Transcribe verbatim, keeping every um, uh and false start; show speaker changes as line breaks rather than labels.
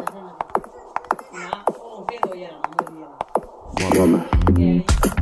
နာအိုဖဲလို့ရတာမလို့ရတာ